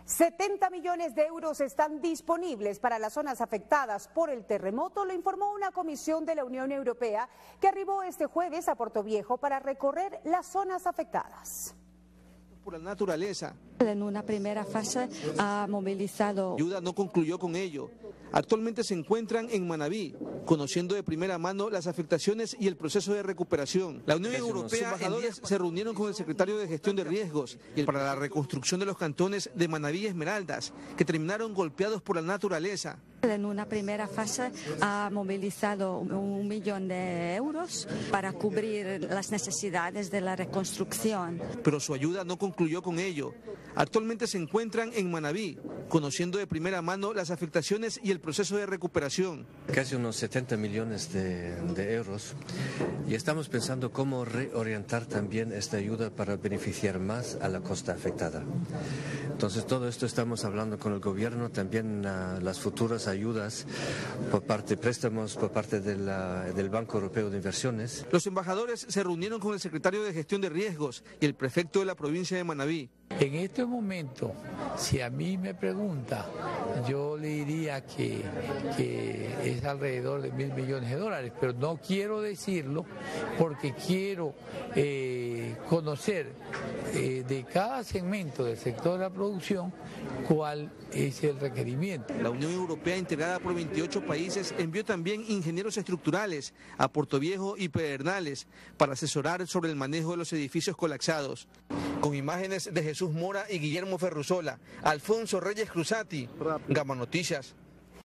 70 millones de euros están disponibles para las zonas afectadas por el terremoto, lo informó una comisión de la Unión Europea que arribó este jueves a Portoviejo para recorrer las zonas afectadas. Por la naturaleza. En una primera fase ha movilizado. La ayuda no concluyó con ello. Actualmente se encuentran en Manabí, conociendo de primera mano las afectaciones y el proceso de recuperación. La Unión Europea se reunieron con el secretario de Gestión de Riesgos y para la reconstrucción de los cantones de Manabí y Esmeraldas, que terminaron golpeados por la naturaleza. En una primera fase ha movilizado 1 millón de euros para cubrir las necesidades de la reconstrucción. Pero su ayuda no concluyó con ello. Actualmente se encuentran en Manabí, conociendo de primera mano las afectaciones y el proceso de recuperación. Casi unos 70 millones de euros y estamos pensando cómo reorientar también esta ayuda para beneficiar más a la costa afectada. Entonces todo esto estamos hablando con el gobierno, también las futuras ayudas por parte de préstamos, por parte del Banco Europeo de Inversiones. Los embajadores se reunieron con el secretario de Gestión de Riesgos y el prefecto de la provincia de Manabí. En este momento, si a mí me pregunta, yo le diría que es alrededor de $1.000 millones, pero no quiero decirlo porque quiero conocer de cada segmento del sector de la producción cuál es el requerimiento. La Unión Europea, integrada por 28 países, envió también ingenieros estructurales a Portoviejo y Pedernales para asesorar sobre el manejo de los edificios colapsados. Con imágenes de Jesús Mora y Guillermo Ferrusola, Alfonso Reyes Cruzati, Gama Noticias.